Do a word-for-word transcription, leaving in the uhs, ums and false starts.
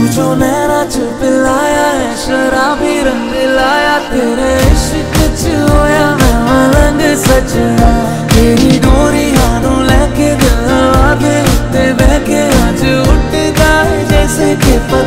जो नैना च पिलाया है शराबी रंग लाया, तेरे इश्क च होया मैं मलंग सच।